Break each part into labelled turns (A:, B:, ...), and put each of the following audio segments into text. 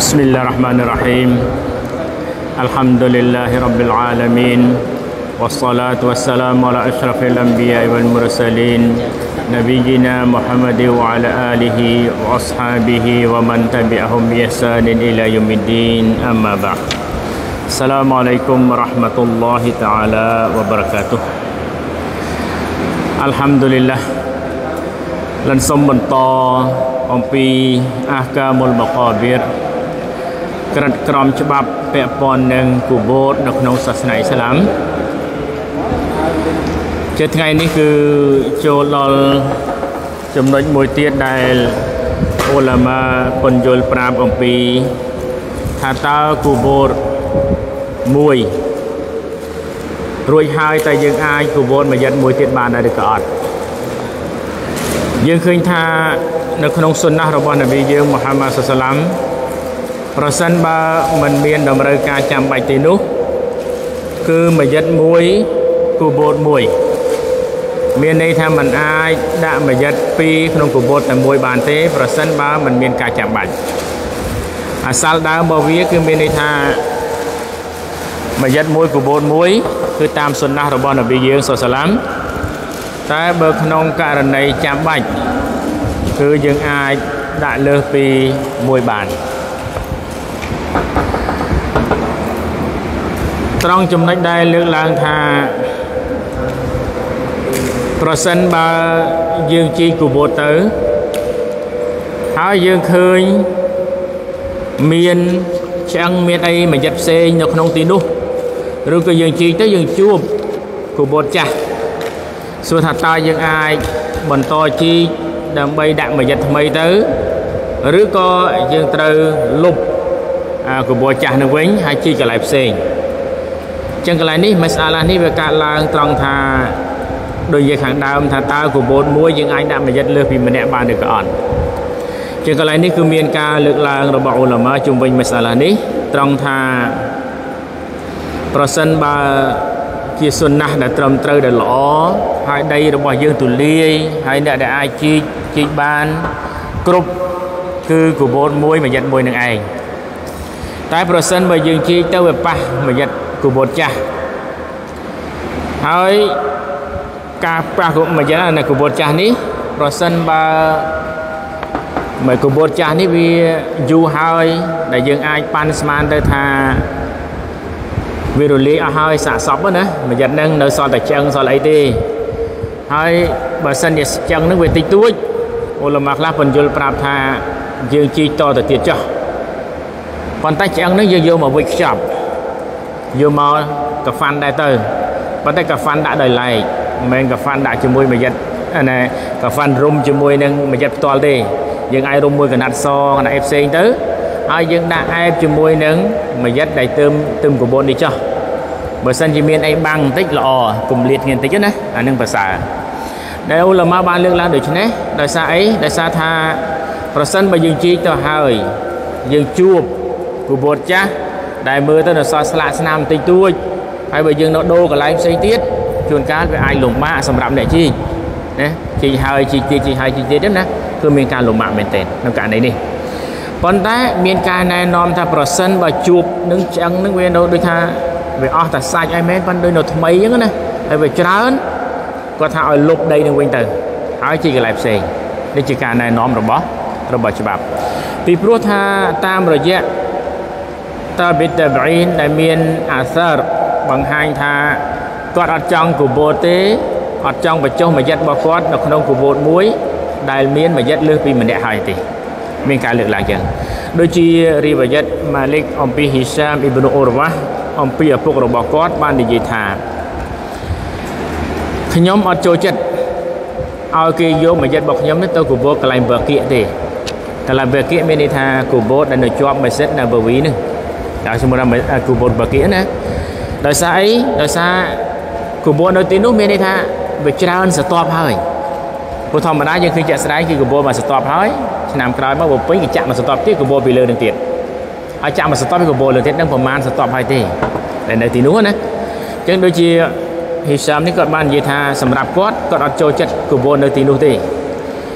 A: Bismillahirrahmanirrahim. Alhamdulillahi rabbil alamin. Wassalatu wassalamu ala asyrafil anbiya'i wal mursalin nabiyyina Muhammadin wa ala alihi wa ashabihi wa man tabi'ahum bi ihsanin ila yaumiddin. Amma ba'd. Assalamualaikum warahmatullahi taala wabarakatuh. Alhamdulillah. Lan somបន្តអំពីអាកាមុលបកបៀរក្រិតក្រមច្បាប់ពាក់ព័ន្ធនឹងគូបូតនៅក្នុងសាសនាអ៊ីស្លាមជាថ្ងៃនេះគឺចូលដល់ចំណុចមួយទៀតដែលឧលាមាពន្យល់ប្រាប់អំពីថាតើគូបូតមួយរួចហើយតែយើងអាចគូបូតមួយយិត្តមួយទៀតបានដែរឬក៏អត់យើងឃើញថានៅក្នុងសុនណះរបស់នប៊ីយើងមូហាម៉ាត់សល្លាមប្រសិនបើមិនមានតម្រូវការចាំបាច់ទេនោះគឺមួយយិត្តមួយគូបូតមួយមានន័យថាมันអាចដាក់មួយយិត្តពីរក្នុងគូបូតតែមួយបានទេប្រសិនបើមិនមានការចាំបាច់អាសាលដើមរបស់វាគឺមានន័យថាមួយយិត្តមួយគូបូតមួយគឺតាមសុនណះរបស់នប៊ីយើងសល្លាមតែបើក្នុងករណីចាំបាច់គឺយើងអាចដាក់លើសពីមួយបានត្រង់ចំណុចដែលលើកឡើងថាប្រសិនបើយើងជិះគូបូតទៅហើយយើងឃើញមានឆ្អឹងមានអីមួយយិត្តផ្សេងនៅក្នុងទីនោះឬក៏យើងជិះទៅយើងជួបគូបូតចាស់សួរថាតើយើងអាចបន្តជីកដើម្បីដាក់មួយយិត្តថ្មីទៅឬក៏យើងត្រូវលុបគូបូតចាស់នឹងវិញហើយជីកកន្លែងផ្សេងចឹងកន្លែងនេះមស្អាឡានេះវាកើតឡើងត្រង់ថាដូចជាខាងដើមថាតើគូបូតមួយយើងអាចដាក់មួយយិត្តលើសពីម្នាក់បានឬក៏អត់ចឹងកន្លែងនេះគឺមានការលើកឡើងរបស់ឧលាមាជុំវិញមស្អាឡានេះត្រង់ថាប្រសិនបើជាសុនណះដែលត្រឹមត្រូវដែលល្អហើយដីរបស់យើងទូលាយហើយអ្នកដែលអាចជីកបានគ្រប់គឺគូបូតមួយយិត្តមួយនឹងឯងតែប្រសិនបើយើងជីកទៅវាប៉ះមួយយិត្តគូបូតចាស់ហើយការប៉ះមួយយិត្តនៅគូបូតចាស់នេះប្រសិនបើមួយគូបូតចាស់នេះវាយូរហើយដែលយើងអាចប៉ាន់ស្មានទៅថាវារលាយអស់ហើយសាកសពណាមួយយិត្តហ្នឹងនៅសល់តែឆ្អឹងសល់អីទេហើយបើសិនជាឆ្អឹងហ្នឹងវាតិចតួចឧលាមាខ្លះពន្យល់ប្រាប់ថាយើងជីកតទៅទៀតចុះប៉ុន្តែឆ្អឹងហ្នឹងយើងយកមកវិចខ្ចប់យកមកកហ្វាន់ដែរទៅប៉ុន្តែកហ្វាន់ដាក់ដោយឡែកមិនមែនកហ្វាន់ដាក់ជាមួយមួយយិត្តណាកហ្វាន់រុំជាមួយនឹងមួយយិត្តផ្ទាល់ទេយើងអាចរុំមួយកណាត់សកណាត់អីផ្សេងទៅហើយយើងដាក់អែបជាមួយនឹងមួយយិត្តដែលទឹមគូបូតនេះចុះបើសិនជាមានអីបាំងបន្តិចល្អកុំលាតគ្នាបន្តិចណាអានឹងប្រសើរដែលឧលាមាបានលើកឡើងដូចនេះដោយសារអីដោយសារថាប្រសិនបើយើងជីកទៅហើយយើងជួបគូបូតចាស់ដែលមើលទៅនៅសល់ស្លាកស្នាមបន្តិចតួចហើយបើយើងនៅដូរកន្លែងផ្សេងទៀតជួនកាលវាអាចលំបាកសម្រាប់អ្នកជីកណាជីកហើយជីកទៀតជីកហើយជីកទៀតណាគឺមានការលំបាកមែនទែនក្នុងករណីនេះប៉ុន្តែមានការណែនាំថាប្រសិនបើជួបនឹងឆ្អឹងនឹងវានៅដូចថាវាអស់តែសាច់អីមែនប៉ុន្តែដូចនៅថ្មីអញ្ចឹងណាហើយវាច្រើនគាត់ថាឲ្យលុបដីនឹងវិញទៅហើយជីកកន្លែងផ្សេងនេះជាការណែនាំរបស់ច្បាប់ពីព្រោះថាតាមរយៈតាប៊ីតាប៊ីនដែលមានអាសារបង្ហាញថាគាត់អត់ចង់គូបូតទេអត់ចង់បញ្ចុះមួយយិត្តរបស់គាត់នៅក្នុងគូបូតមួយដែលមានមួយយិត្តលើសពីម្នាក់ហើយទេមានការលើកឡើងចឹងដូចជារីវ៉ាយ៉ាត់ម៉ាលិកអំពីហ៊ីសាមអ៊ីប៊ុនអ៊ូរវ៉ាអំពីឪពុករបស់គាត់បាននិយាយថាខ្ញុំអត់ចូលចិត្តឲ្យគេយកមួយយិត្តរបស់ខ្ញុំនេះទៅគូបូតកន្លែងបាគៀទេកន្លែងបាគៀមានន័យថាគូបូតដែលនៅជាប់ម៉ាស៊ីតនៅបវីនេះតែសមុទ្រគូបូតបាគៀណាដោយសារអីដោយសារគូបូតនៅទីនោះមានន័យថាវាច្រើនស្ទាប់ហើយព្រោះធម្មតាយើងឃើញជាក់ស្ដែងគឺគូបូតមកស្ទាប់ហើយឆ្នាំក្រោយមកបើពេញគេចាក់មកស្ទាប់ទៀតគូបូតពីលើនឹងទៀតហើយចាក់មកស្ទាប់ពីគូបូតលើទៀតនឹងប្រមាណស្ទាប់ហើយទេដែលនៅទីនោះណាអញ្ចឹងដូចជាហ៊ីសាមនេះគាត់បាននិយាយថាសម្រាប់គាត់អត់ចូលចិត្តគូបូតនៅទីនោះទេ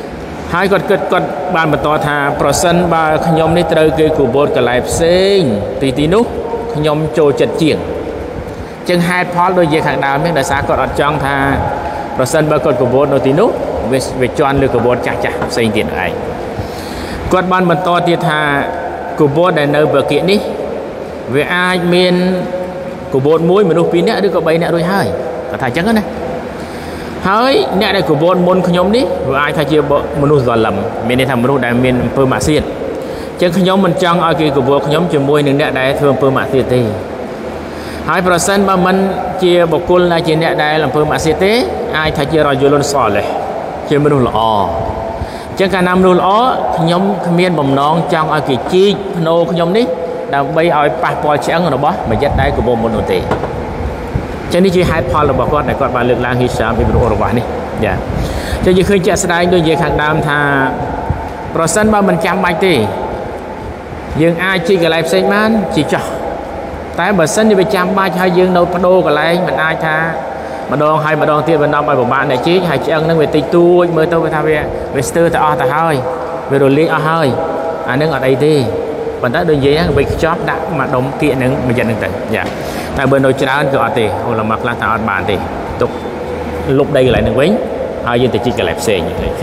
A: hai con ban bật to thà percent ba nhom ní trời cái của bột cả lại sinh tí nút nhom trôi chật chieng chân hai phó đôi về hàng đào miếng đại xã còn ở trong thà percent ba con của bột đôi tí nút về chọn được của bột chặt sinh tiền ấy con ban bật to tiệt thà của bột đại nơi bờ kiện đi về ai miền của bột muối mà đâu pin nè đứa có bay nè đôi hai cả thà trắng này hơi nè đây của bột môn nhóm đi và ai thay chia bộ môn giỏi lầm miền này thằng môn đại miền pơ mạ xiên chứ nhóm mình trong ở kia của bột nhóm chỉ muối nè đại thường pơ mạ xiên thì 2% បើមិនជាបុគ្គលណាជាអ្នកដែលអំពើម៉ាស៊ីទេអាចថាជារយលនសលេជាមនុស្សល្អអញ្ចឹងកាលណាមនុស្សល្អខ្ញុំគ្មានបំណងចង់ឲ្យគេជីកភ្នោខ្ញុំនេះដើម្បីឲ្យប៉ះពាល់ឆ្អឹងរបស់មយិតដែរកុំមុននោះទេអញ្ចឹងនេះជាហេតុផលរបស់គាត់ដែលគាត់បានលើកឡើងហ៊ីសាមពីមនុស្សរបស់នេះចាអញ្ចឹងយើងឃើញជាក់ស្ដែងដូចនិយាយខាងដើមថាប្រសិនបើមិនចាំបាច់ទេយើងអាចជីកកន្លែងផ្សេងបានជីចោះតែបើសិនជាវាចាំបាច់ហើយយើងនៅបដូរកន្លែងមិនអាចថាម្ដងហើយម្ដងទៀតបណ្ដំឲ្យពិបាកអ្នកជីកហើយឆ្អឹងនឹងវាតិចតួចមើលទៅវាថាវាស្ទើរទៅអស់ទៅហើយវារលាយអស់ហើយអានឹងអត់អីទេប៉ុន្តែដូចនិយាយហ្នឹងវាខ្ចប់ដាក់មកដុំគៀកនឹងមួយចិត្តហ្នឹងទៅចាតែបើនៅច្រើនគឺអត់ទេអូឡមកខ្លះថាអត់បានទេទុកលុបដីកន្លែងហ្នឹងវិញហើយយើងទៅជីកកន្លែងផ្សេង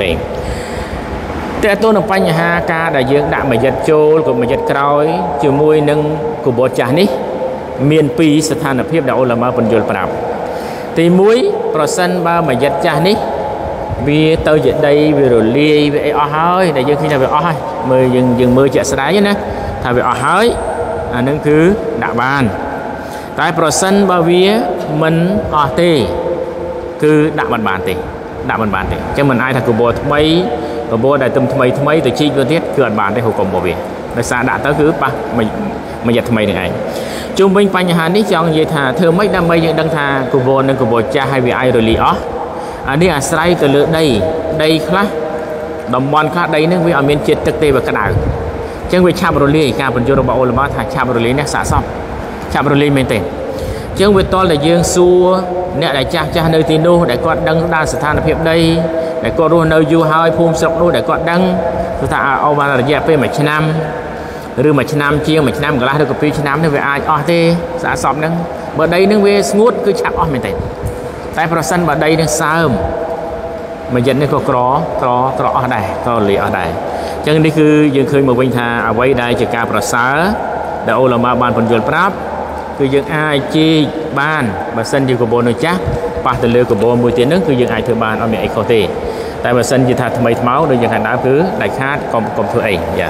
A: តែទៅនឹងបញ្ហាការដែលយើងដាក់មួយចិត្តចូលក៏មួយចិត្តក្រោយជាមួយនឹងកបោចាស់នេះមានពីរស្ថានភាពដែលអូឡាម៉ាបញ្យល់ប្រាប់ទី1ប្រសិនបើមួយយិតចាស់នេះវាទៅជាដីវារលាយវាអីអស់ហើយដែលយើងឃើញថាវាអស់ហើយមើលយើងមើលជាក់ស្ដែងណាថាវាអស់ហើយអានឹងគឺដាក់បានតែប្រសិនបើវាមិនអស់ទេគឺដាក់មិនបានទេដាក់មិនបានទេអញ្ចឹងមិនអាចថាកបោថ្មីកបោដែលទំថ្មីទៅជីកវាទៀតគឺអត់បានទេហូបកុំរបស់វាដោយសារដាក់ទៅគឺប៉ះមួយយិតថ្មីនឹងឯងជុំវិញបញ្ហានេះចង់និយាយថាធ្វើម៉េចដើម្បីយើងដឹងថាកបោនិងកបោចាស់ហើយវាអាចរលាយអស់អានេះអាស្រ័យទៅលើដីខ្លះតំបន់ខ្លះដីនឹងវាអត់មានជាតិទឹកទេវាក្តៅអញ្ចឹងវាឆាប់រលាយការបញ្យល់របស់អូឡាម៉ាថាឆាប់រលាយនេះសាកសមឆាប់រលាយមែនទេអញ្ចឹងវាតល់តែយើងសួរអ្នកដែលចាស់នៅទីនោះដែលគាត់ដឹងដល់ស្ថានភាពដីដែលគាត់រស់នៅយូរហើយភូមិស្រុកនោះដែលគាត់ដឹងថាអូបានរយៈពេល1ឆ្នាំឬ1ឆ្នាំជាង1ឆ្នាំកន្លះឬក៏2ឆ្នាំនេះវាអាចអស់ទេសាកសមហ្នឹងបើដីនឹងវាស្ងួតគឺឆាប់អស់មែនទេតែប្រសិនបើដីនឹងសើមមួយយិតនេះក៏ក្រអស់ដែរក្រលាយអស់ដែរអញ្ចឹងនេះគឺយើងឃើញមកវិញថាអ្វីដែលជាការប្រសើរដែលអូឡាម៉ាបានបញ្យល់ប្រាប់គឺយើងអាចជីកបានបើសិនជាកបោនៅចាស់ប៉ះទៅលើកបោមួយទៀតហ្នឹងគឺយើងអាចធ្វើបានអត់មានអីខុសទេតែបើសិនជាថាថ្មីថ្មោដូចយើងខាងដើមគឺដាច់ខាតកុំធ្វើអីយ៉ា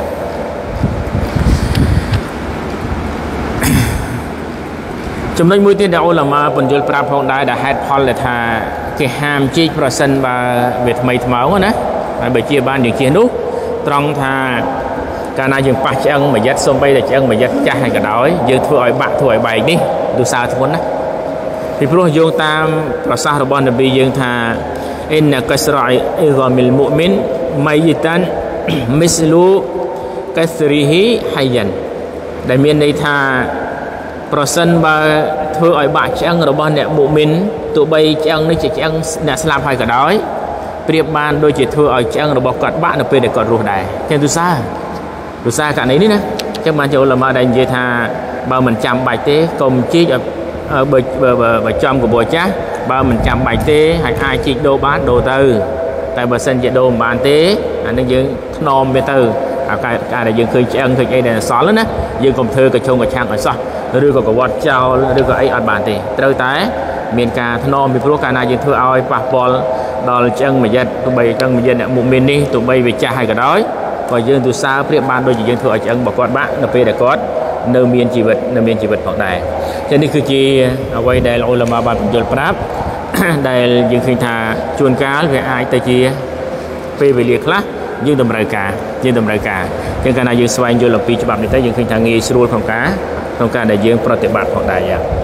A: ចំណុចមួយទៀតដែលអូឡាម៉ាបញ្យល់ប្រាប់ផងដែរដែលហេតុផលដែលថាគេហាមជីកប្រសិនបើវាថ្មីថ្មោណាហើយបើជាបានយើងជិះនោះត្រង់ថាកាលណាយើងប៉ះឆ្អឹងមួយយិតសំបីតែឆ្អឹងមួយយិតចាស់ហើយក៏ដោយយើងធ្វើឲ្យបាក់ធ្វើឲ្យបែកនេះទូសារធ្ងន់ណាពីព្រោះយោងតាមប្រសាសន៍របស់នប៊ីយើងថាអ៊ីនកាសរ៉ៃអ៊ីហ្សាមីលមុអ៊មីនម៉ៃយីតានមីស្លូកាសរីហ៊ីហៃយ៉ានដែលមានន័យថាប្រសិនបើធ្វើឲ្យបាក់ឆ្អឹងរបស់អ្នកមុមីនទោះបីឆ្អឹងនេះជាឆ្អឹងអ្នកស្លាប់ហើយក៏ដោយប្រៀបបានដូចជាធ្វើឲ្យឆ្អឹងរបស់គាត់បាក់នៅពេលដែលគាត់រស់ដែរចឹងទូសារករណីនេះណាចឹងបានជាអូឡាម៉ាដែលនិយាយថាបើមិនចាំបាច់ទេកុំជីកបើចំកបោចាស់បើមិនចាំបាច់ទេហើយអាចជីកដូរបានដូរទៅតែបើសិនជាដូរមិនបានទេអានេះយើងថ្នមវាទៅការដែលយើងឃើញឆ្អឹងឃើញអីដែលសល់ណាយើងកុំធ្វើកញ្ឆុងកញ្ឆាំងឲ្យសោះឬក៏កវត្តចោលឬក៏អីអត់បានទេត្រូវតែមានការថ្នមពីព្រោះកាលណាយើងធ្វើឲ្យប៉ះពាល់ដល់ឆ្អឹងមួយយិតទោះបីឆ្អឹងមួយយិតអ្នកមុខមាននេះទោះបីវាចាស់ហើយក៏ដោយក៏យើងទូសារប្រៀបបានដូចជាយើងធ្វើឲ្យឆ្អឹងរបស់គាត់បាក់នៅពេលដែលគាត់នៅមានជីវិតផងដែរចឹងនេះគឺជាអ្វីដែលអូឡាម៉ាបានបញ្យល់ប្រាប់ដែលយើងឃើញថាជួនកាលវាអាចទៅជាពេលវេលាខ្លះយើងតម្រូវការចឹងកាលណាយើងស្វែងយល់អំពីច្បាប់នេះទៅយើងឃើញថាងាយស្រួលក្នុងការដែលយើងប្រតិបត្តិផងដែរ